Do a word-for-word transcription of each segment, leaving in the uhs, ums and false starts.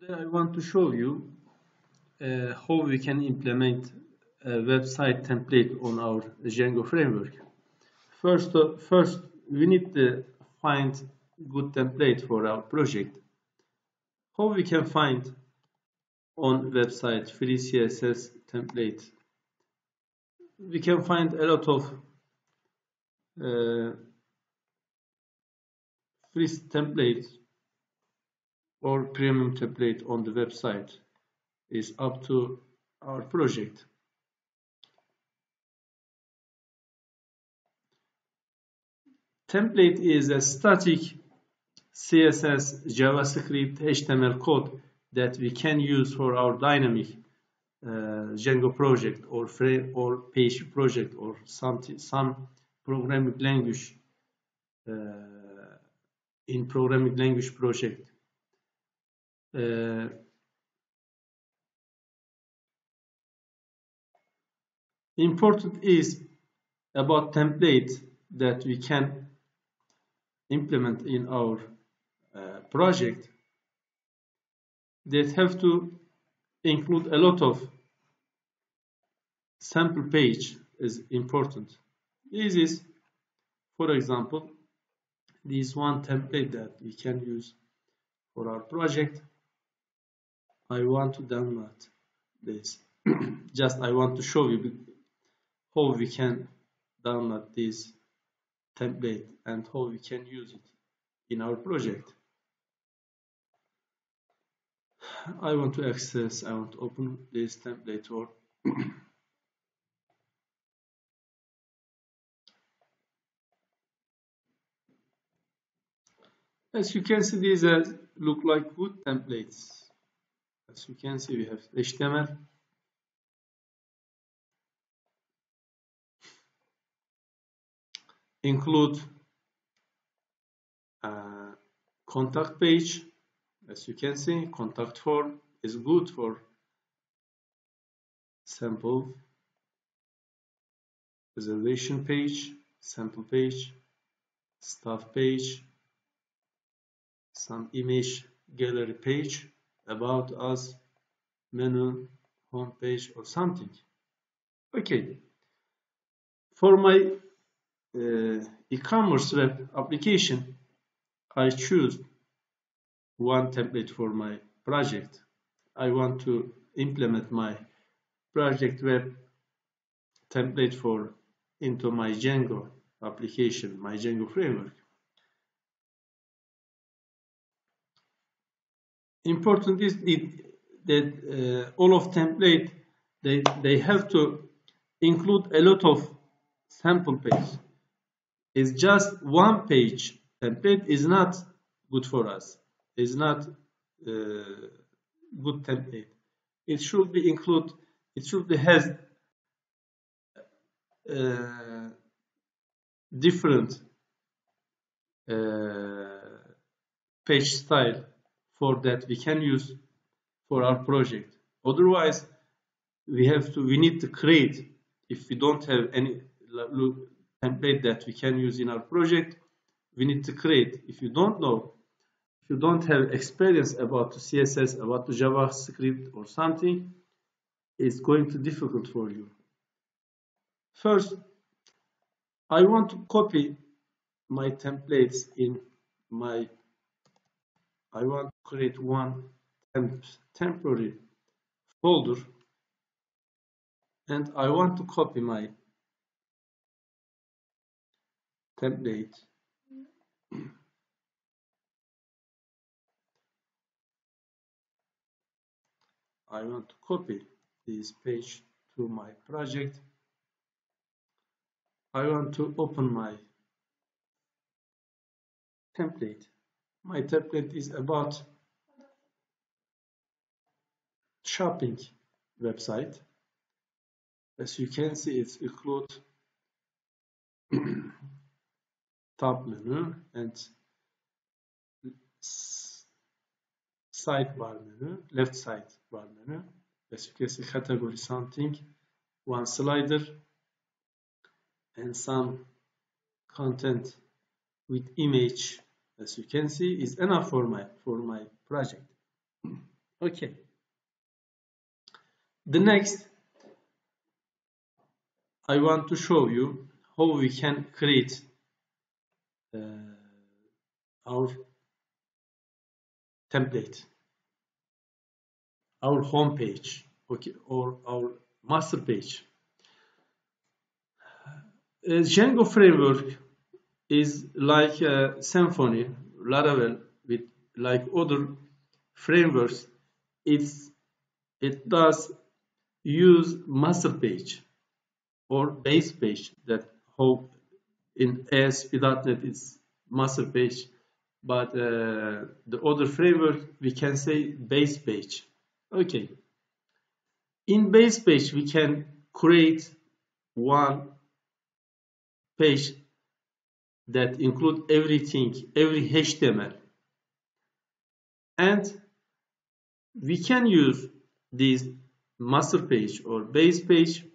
Today I want to show you uh, how we can implement a website template on our Django framework. First, uh, first we need to find good template for our project. How we can find on website free C S S template? We can find a lot of uh, free templates or premium template on the website. Is up to our project. Template is a static C S S, JavaScript, H T M L code that we can use for our dynamic uh, Django project or frame or page project or some some programming language uh, in programming language project. Uh, important is about template that we can implement in our uh, project that have to include a lot of sample page is important. This is, for example, this one template that we can use for our project. I want to download this. Just I want to show you how we can download this template and how we can use it in our project. I want to access, I want to open this template or as you can see, these are, look like good templates. As you can see, we have H T M L, include a contact page. As you can see, contact form is good for sample reservation page, sample page, staff page, some image gallery page, about us, menu, home page or something. Okay. For my uh, e-commerce web application, I choose one template for my project. I want to implement my project web template for into my Django application, my Django framework. Important is that uh, all of template they they have to include a lot of sample page. It's just one page template is not good for us. It's not uh, good template. It should be include. It should be has uh, different uh, page style for that we can use for our project. Otherwise, we have to we need to create. If we don't have any template that we can use in our project, we need to create. If you don't know, if you don't have experience about the C S S, about the JavaScript or something, it's going to be difficult for you. First, I want to copy my templates in my, I want to create one temp, temporary folder and I want to copy my template. I want to copy this page to my project. I want to open my template. My template is about shopping website. As you can see, it's include tab menu and sidebar menu, left sidebar menu. As you can see, category something, one slider, and some content with image. As you can see, is enough for my for my project. Okay. The next, I want to show you how we can create uh, our template, our home page, okay, or our master page. Uh, Django framework is like a Symfony, Laravel, with like other frameworks. It's it does use master page or base page. That how in A S P dot net is master page, but uh, the other framework we can say base page. Okay. In base page we can create one page that include everything, every H T M L, and we can use this master page or base page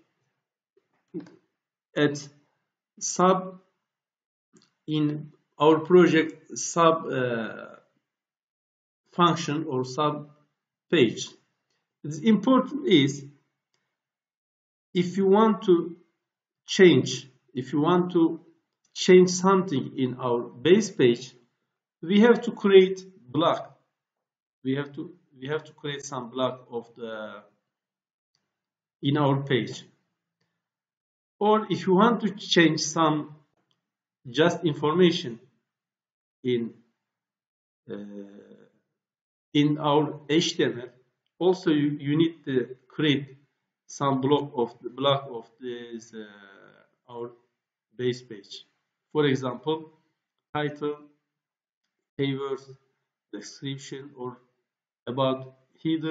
at sub in our project sub uh, function or sub page. It's important is if you want to change, if you want to change something in our base page, we have to create block. We have to we have to create some block of the in our page. Or if you want to change some just information in uh, in our H T M L, also you, you need to create some block of the block of this uh, our base page. For example, title, keywords, description, or about header.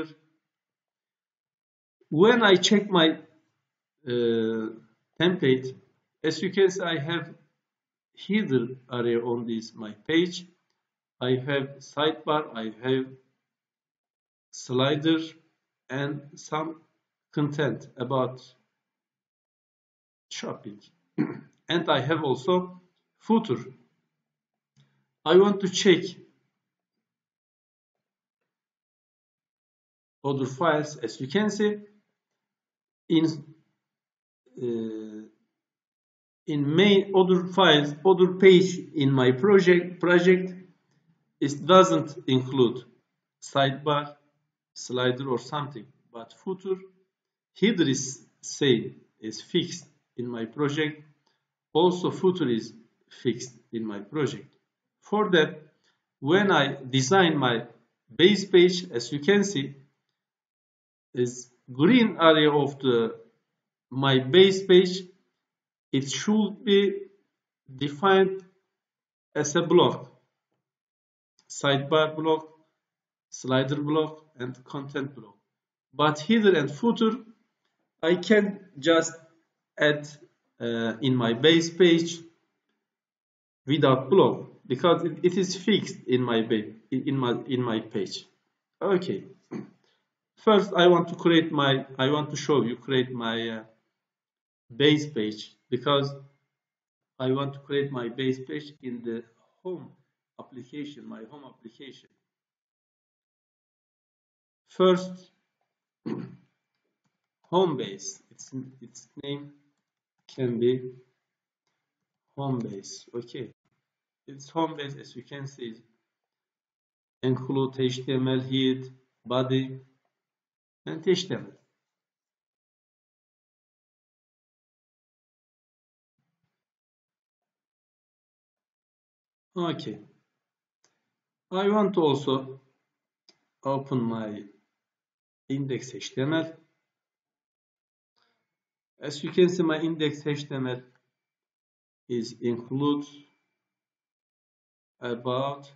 When I check my uh, template, as you can see, I have header area on this my page. I have sidebar, I have slider, and some content about shopping. And I have also footer. I want to check other files. As you can see, in uh, in main other files, other page in my project project, it doesn't include sidebar, slider, or something. But footer, header is same, is fixed in my project. Also, footer is fixed in my project. For that, when I design my base page, as you can see, is green area of the my base page, it should be defined as a block, sidebar block, slider block, and content block. But header and footer, I can just add uh, in my base page without block because it, it is fixed in my in my in my page. Okay. First, I want to create my. I want to show you create my uh, base page because I want to create my base page in the home application, my home application. First, home base. Its its name can be home base. Okay, its home base, as you can see, include H T M L, head, body, and H T M L. Okay, I want to also open my index H T M L. As you can see, my index H T M L is includes about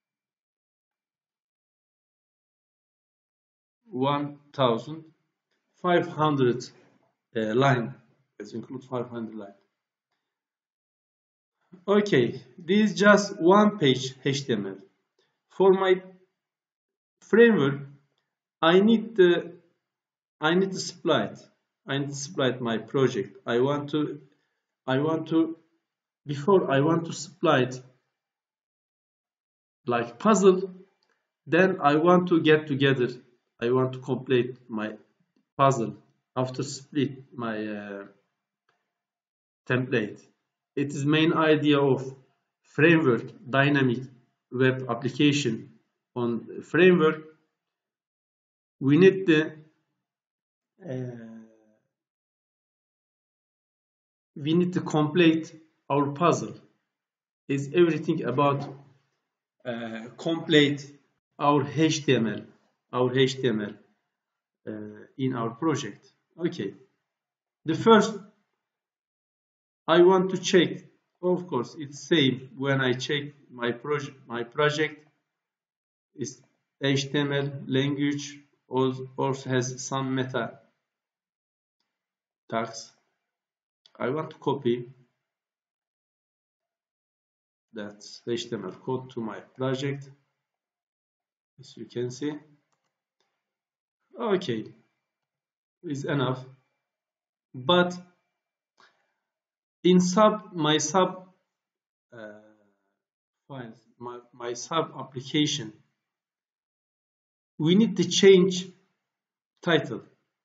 one thousand five hundred uh, line. It includes five hundred line. Okay, this is just one page H T M L. For my framework, I need the I need to split. I need to split my project. I want to I want to before I want to split like puzzle. Then I want to get together I want to complete my puzzle after split my uh, template. It is main idea of framework dynamic web application. On framework, we need the uh, we need to complete our puzzle. Is everything about uh, complete our H T M L, our H T M L uh, in our project. Okay. The first I want to check. Of course, it's same when I check my project. My project is H T M L language, also has some meta tags. I want to copy that H T M L code to my project, as you can see. Okay, is enough. But in sub my sub uh, files, my, my sub application, we need to change title.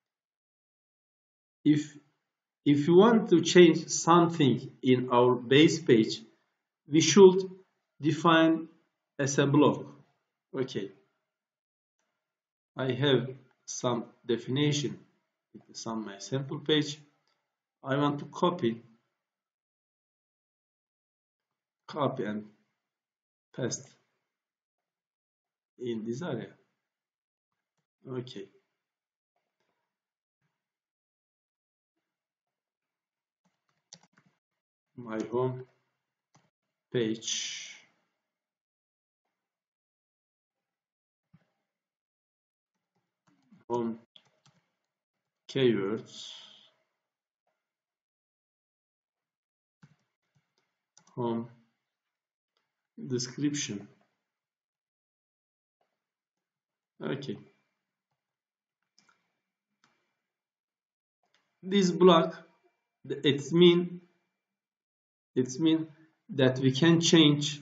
If if you want to change something in our base page, we should define as a block. Okay, I have some definition with some my sample page. I want to copy, copy and paste in this area. Okay. My home page. Home keywords. Home description. Okay. This block, it's mean it's mean that we can change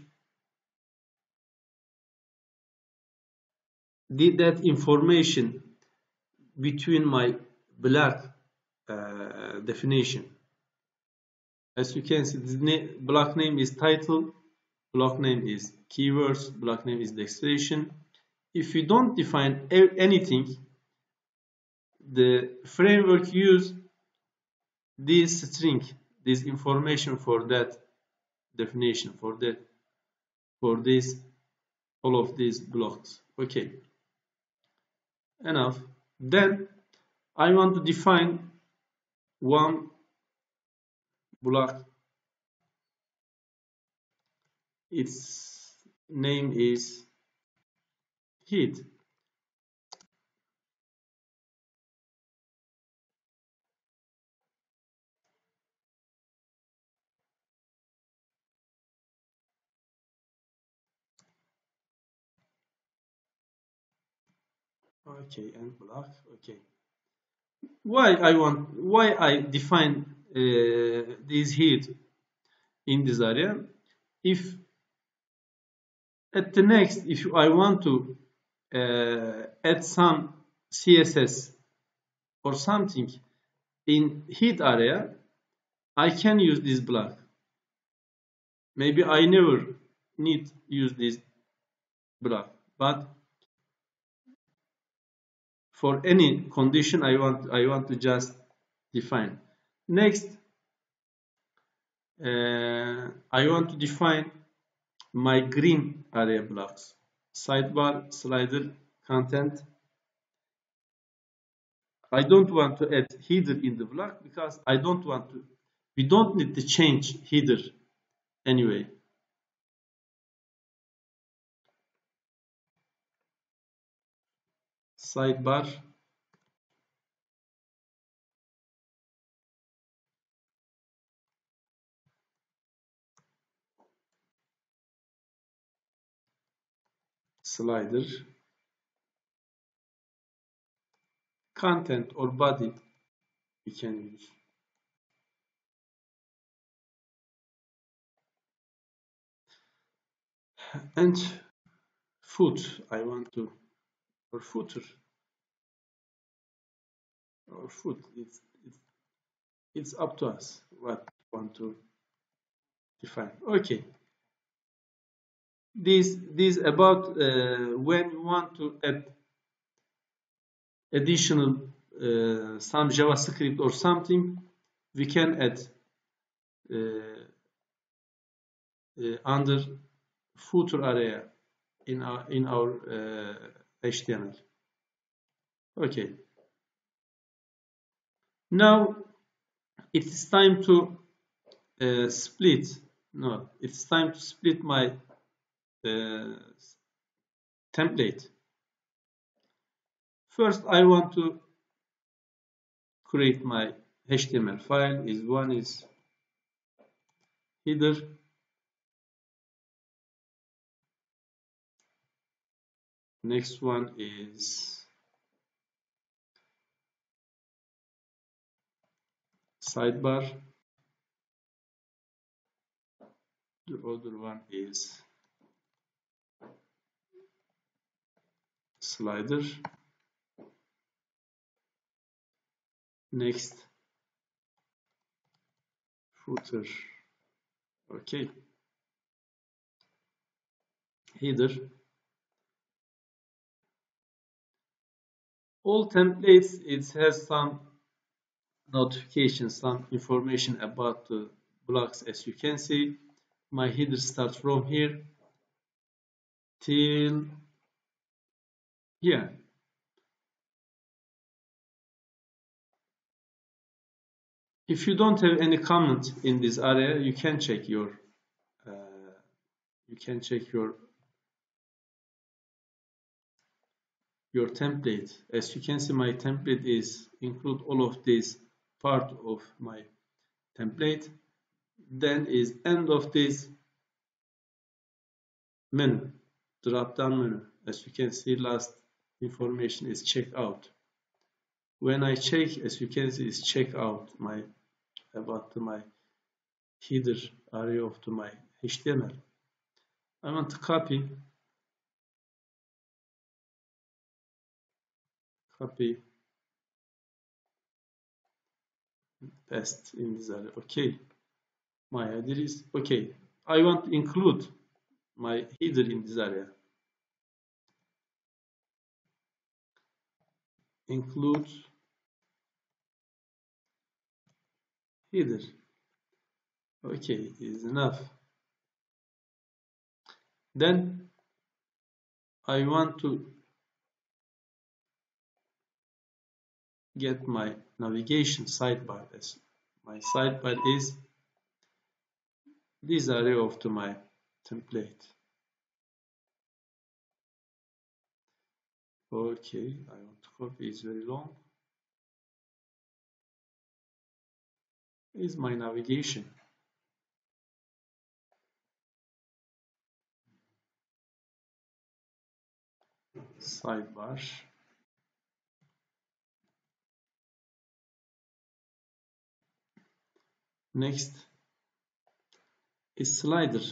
the, that information between my block uh, definition. As you can see, the na block name is title, block name is keywords, block name is destination. If you don't define anything, the framework use this string, this information for that definition, for that, for this, all of these blocks. Okay, enough. Then I want to define one block. Its name is head. Okay, and block. Okay. Why I want? Why I define uh, this head in this area? If at the next, if I want to uh, add some C S S or something in head area, I can use this block. Maybe I never need use this block, but for any condition I want I want to just define. Next, uh, I want to define my green area blocks. Sidebar, slider, content. I don't want to add header in the block because I don't want to. We don't need to change header anyway. Sidebar. Slider. Content or body we can use. And foot, I want to, or footer. or foot. It's, it's, it's up to us what we want to define. Okay. This, this about uh, when you want to add additional uh, some JavaScript or something, we can add uh, uh, under footer area in our in our uh, H T M L. Okay. Now it is time to uh, split. No, it's time to split my uh, template. First, I want to create my H T M L file. Is one is header. Next one is sidebar. The other one is slider. Next, footer. Okay. Header. All templates, it has some notifications, some information about the blocks. As you can see, my header starts from here till here. If you don't have any comment in this area, you can check your uh, you can check your your template. As you can see, my template is include all of this part of my template. Then is end of this menu, drop down menu. As you can see, last information is check out. When I check, as you can see, is check out my about my header area of the my H T M L. I want to copy copy paste in this area. Okay, my header is okay. I want to include my header in this area. Include header. Okay, is enough. Then I want to get my navigation sidebar. As my sidebar is this area of the my template. Okay, I want to copy. It's very long. Is my navigation. Sidebar. Next is slider.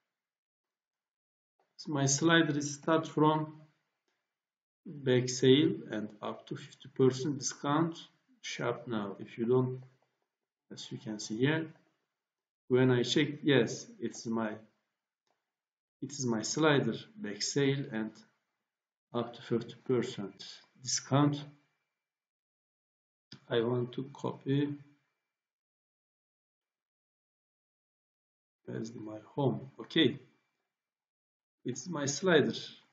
So my slider is start from back sale and up to fifty percent discount. Shop now. If you don't, as you can see here, when I check, yes, it's my it is my slider back sale and up to fifty percent discount. I want to copy as my home. Okay, it's my slider.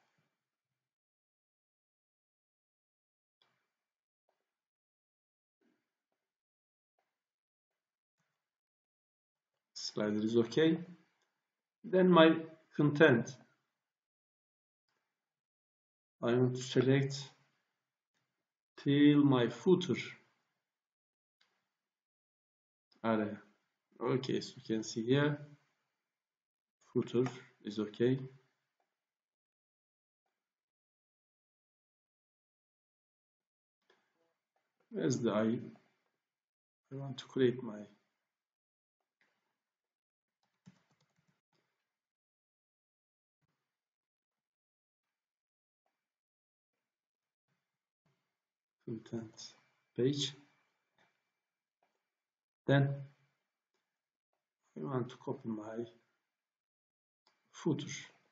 Slider is okay. Then my content. I want to select till my footer area. Okay, so you can see here, footer is okay. Where's the I? I want to create my content. page. Then I want to copy my footer.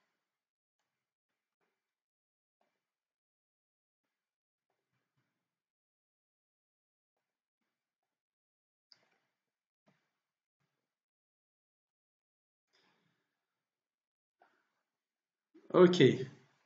Okay,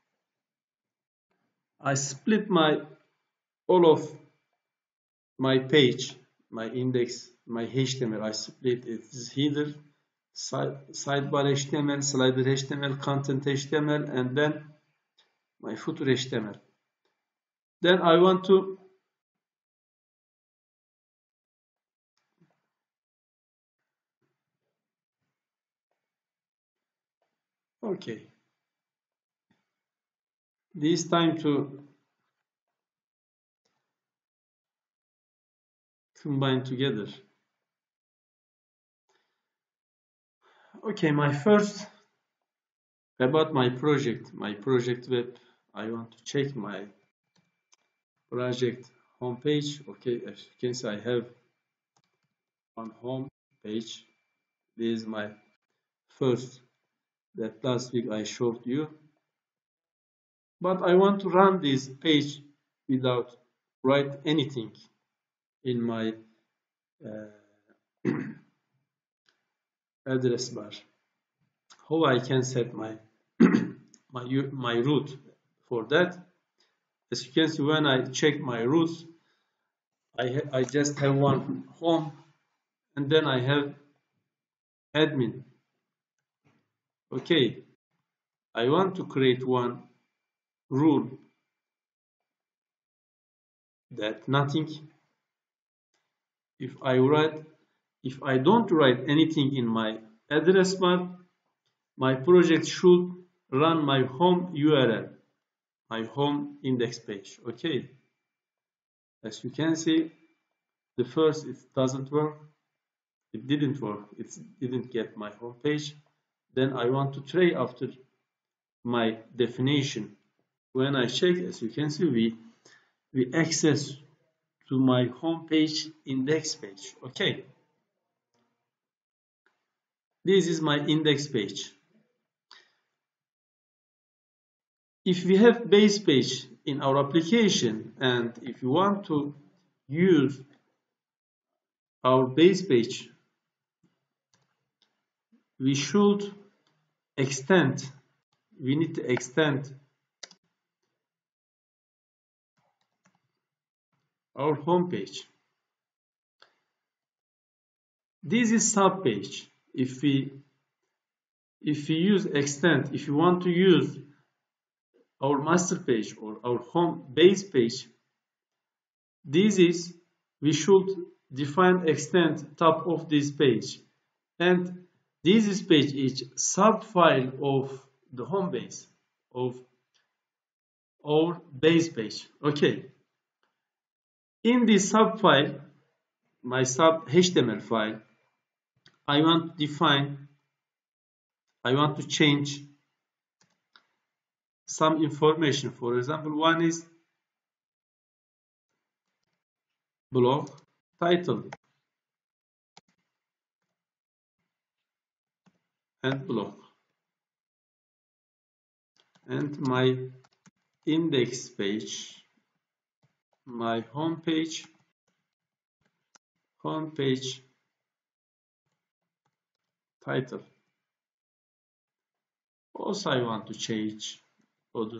I split my all of my page, my index, my H T M L. I split it. This header, side, sidebar H T M L, slider H T M L, content H T M L, and then my footer H T M L. Then I want to okay. This time to combine together. Okay, my first about my project, my project web. I want to check my project homepage. Okay, as you can see, I have one home page. This is my first that last week I showed you. But I want to run this page without write anything in my uh, address bar. How I can set my my my root for that? As you can see, when I check my roots, I I just have one home, and then I have admin. Okay, I want to create one rule that nothing. If I write, if I don't write anything in my address bar, my project should run my home U R L, my home index page. Okay, as you can see, the first it doesn't work, it didn't work, it didn't get my home page. Then I want to try after my definition. When I check, as you can see, we we access to my home page index page. Okay, this is my index page. If we have base page in our application, and if you want to use our base page, we should extend, we need to extend our home page. This is sub page. If we if we use extend, if you want to use our master page or our home base page, this is, we should define extend top of this page, and this is page is sub file of the home base of our base page. Okay, in this sub file, my sub H T M L file, I want to define, I want to change some information. For example, one is blog title and blog, and my index page, my home page, home page title. Also, I want to change other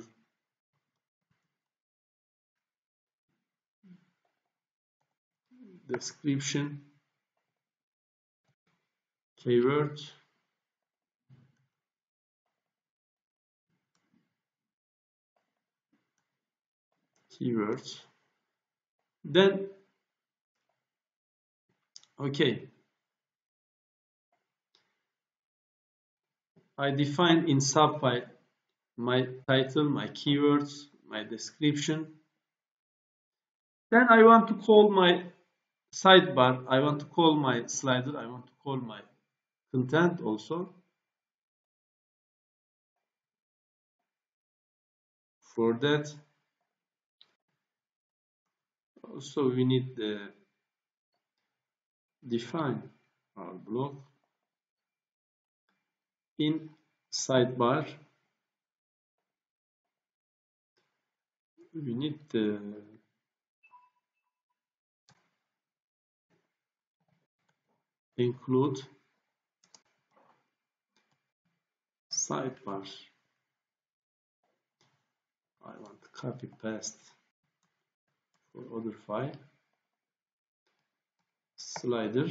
description, keyword, keywords. Then, okay, I define in subfile my title, my keywords, my description. Then I want to call my sidebar, I want to call my slider, I want to call my content also. For that, Also, we need the define our block in sidebar. We need the include sidebar. I want to copy paste for other file. Slider.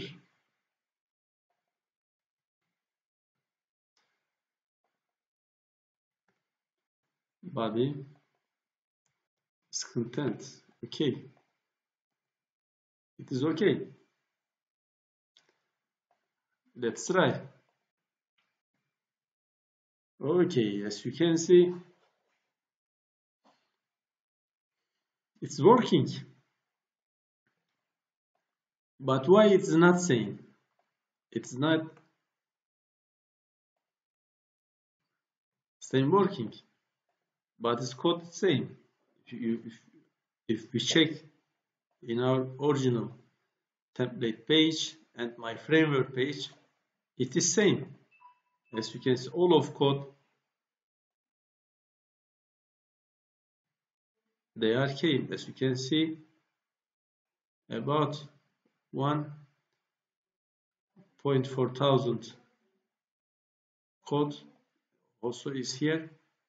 Body is content. Okay. It is okay. Let's try. Okay, as you can see, it's working. But why it's not saying? It's not same working, but it's code same. If, you, if, if we check in our original template page and my framework page, it is same. As you can see, all of code, they are came. As you can see, about one point four thousand code also is here.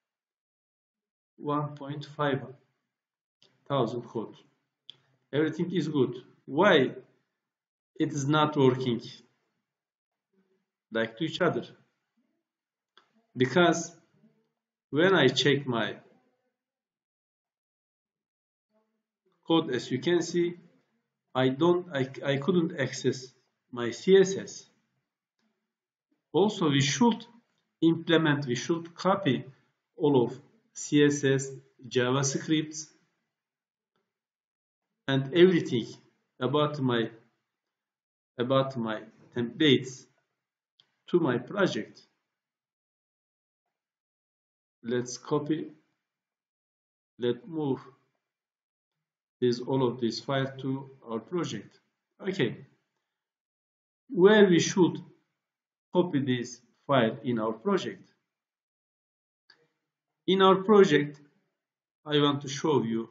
one point five thousand code. Everything is good. Why it is not working like to each other? Because when I check my code, as you can see, I don't I, I couldn't access my C S S. Also, we should implement, we should copy all of C S S, JavaScript, and everything about my about my templates to my project. Let's copy. Let's move this all of this file to our project. Okay, where we should copy this file in our project. In our project, I want to show you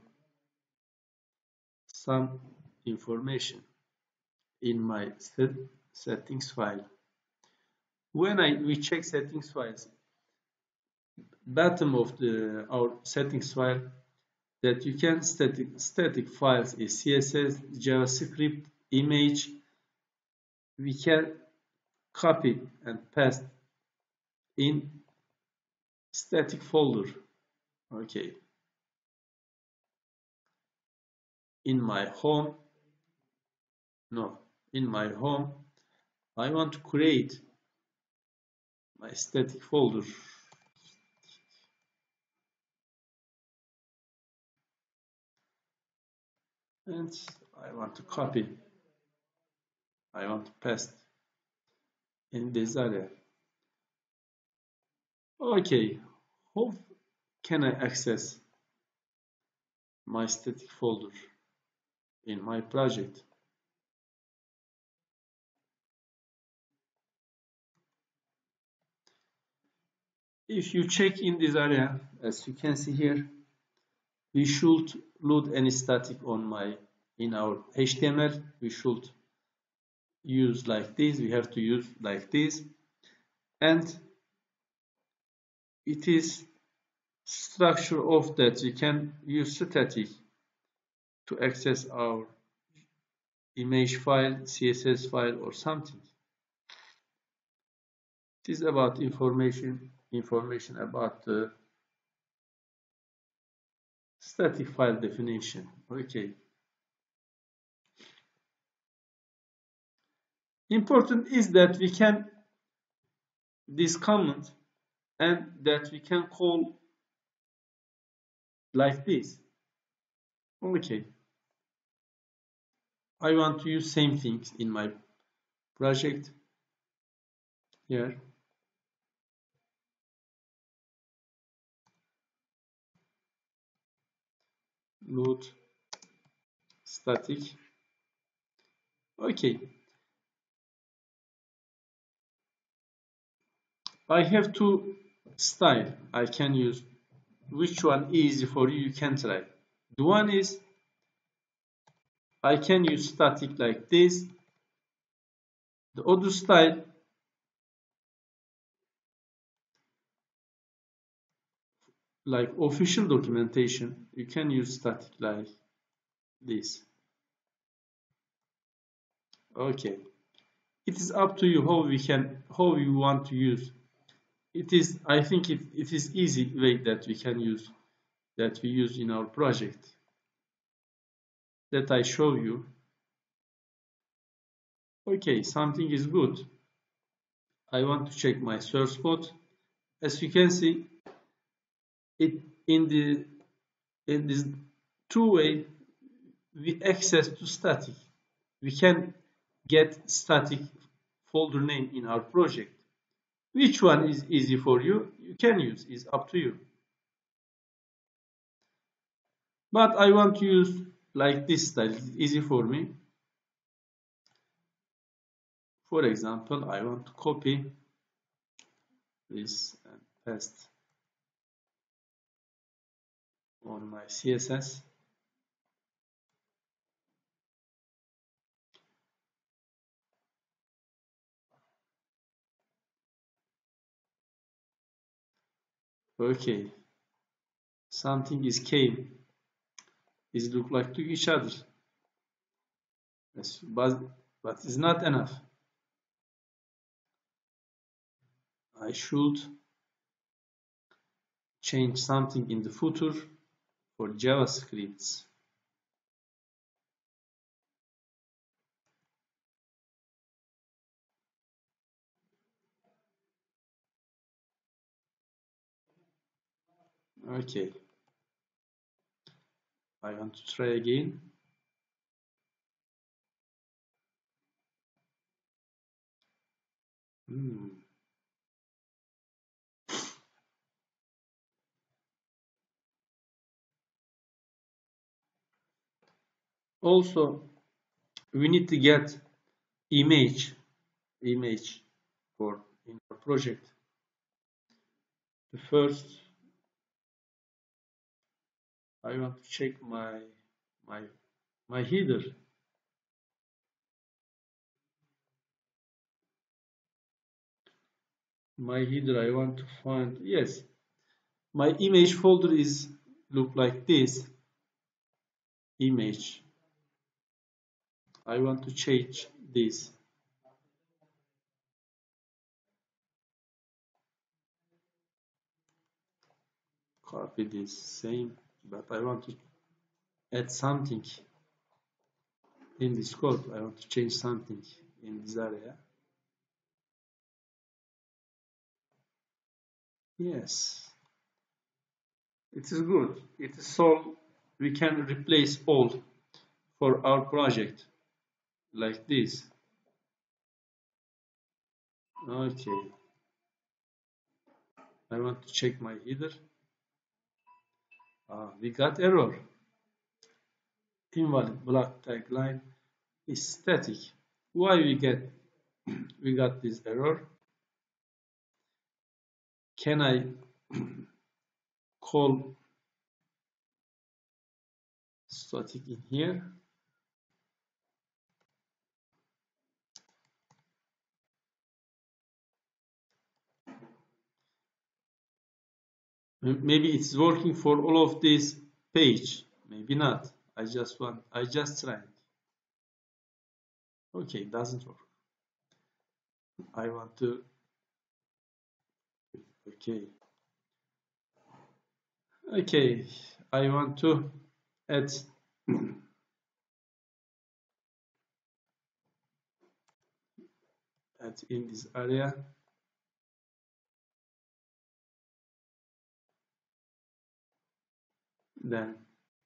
some information in my set, settings file. When I we check settings files, bottom of the our settings file, that you can static static files is C S S, JavaScript, image. We can copy and paste in static folder. Okay. In my home, no, in my home, I want to create my static folder. And I want to copy. I want to paste in this area. Okay, how can I access my static folder in my project? If you check in this area, as you can see here, we should load any static on my in our H T M L. We should use like this. We have to use like this, and it is structure of that we can use static to access our image file, C S S file, or something. It is about information information about the static file definition. Okay. Important is that we can this comment and that we can call like this. Okay. I want to use same things in my project here. Load static. Okay. I have two style I can use. Which one easy for you? You can try. The one is I can use static like this. The other style like official documentation, you can use static like this. Okay. It is up to you how we can how you want to use. It is I think it, it is easy way that we can use that we use in our project. That I show you. Okay, something is good. I want to check my source code. As you can see, it in the in this two way we access to static. We can get static folder name in our project. Which one is easy for you? You can use, is up to you. But I want to use like this style, it's easy for me. For example, I want to copy this and paste on my C S S. Okay, something is came. Is look like to each other. Yes, but but it's not enough. I should change something in the footer for JavaScript. Okay. I want to try again. Hmm. Also, we need to get image, image for in our project. The first, I want to check my my my header. My header, I want to find, yes, my image folder is look like this. Image. I want to change this. Copy this same, but I want to add something in this code. I want to change something in this area. Yes, it is good. It is so we can replace all for our project like this. Okay, I want to check my header. Ah, we got error. Invalid block tagline is static. Why we get we got this error? Can I call static in here? Maybe it's working for all of this page. Maybe not. I just want, I just tried. Okay, it doesn't work. I want to, okay. Okay, I want to add add in this area. Then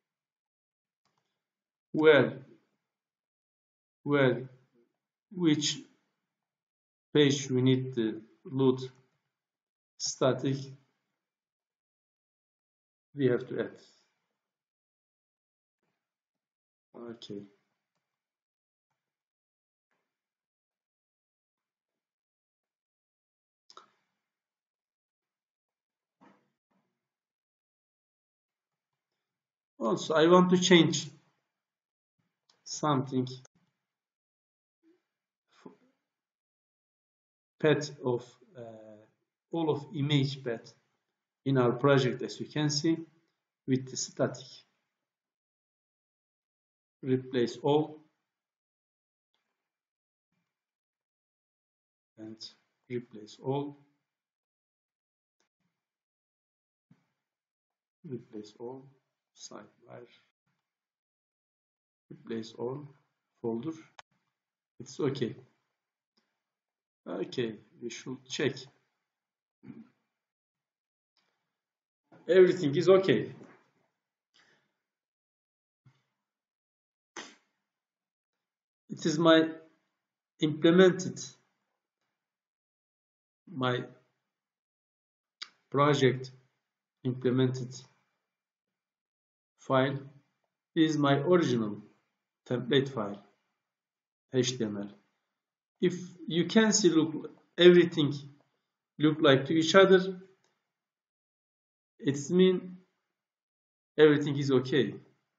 where where which page we need to load static, we have to add. Okay. Also, I want to change something. Path of uh, all of image path in our project, as you can see, with the static. Replace all and replace all. Replace all. Sidebar. Replace all. Folder. It's okay. Okay, we should check. Everything is okay. It is my implemented, my project implemented file is my original template file, H T M L. If you can see, look, everything look like to each other, it's mean everything is okay.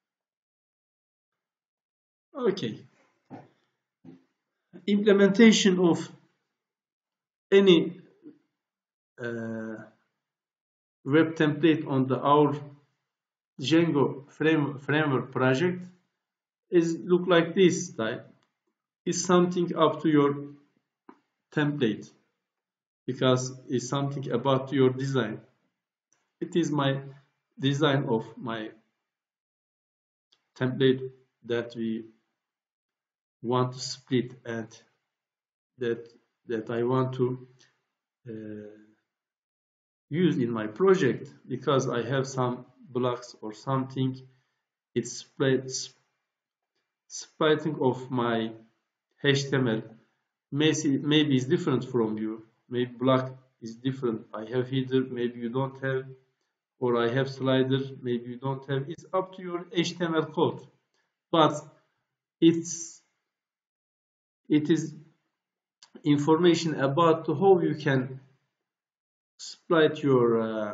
Okay. Implementation of any uh, web template on the our Django frame, framework project is look like this type. Is something up to your template because it's something about your design. It is my design of my template that we want to split and that that I want to uh, use in my project because I have some blocks or something. It's split splitting of my H T M L. Maybe maybe it's different from you. Maybe block is different. I have header, maybe you don't have, or I have slider, maybe you don't have. It's up to your H T M L code, but it's it is information about how you can split your uh,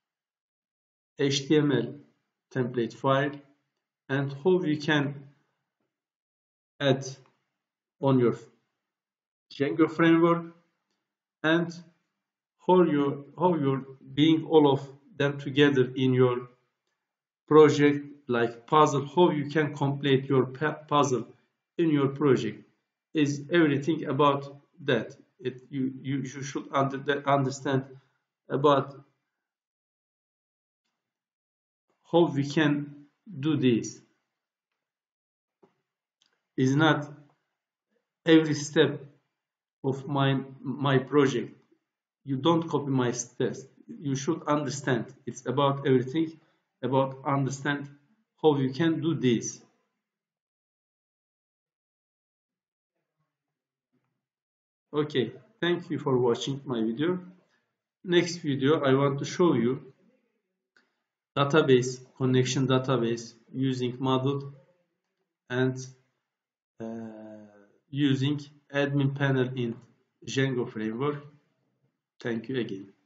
H T M L template file and how you can add on your Django framework and how you how you're being all of them together in your project like puzzle, how you can complete your puzzle in your project is everything about that. It, you, you, you should under, understand about how we can do this. Is not every step of my my project. You don't copy my steps. You should understand. It's about everything, about understand how you can do this. Okay, thank you for watching my video. Next video, I want to show you database, connection database using model and uh, using admin panel in Django framework. Thank you again.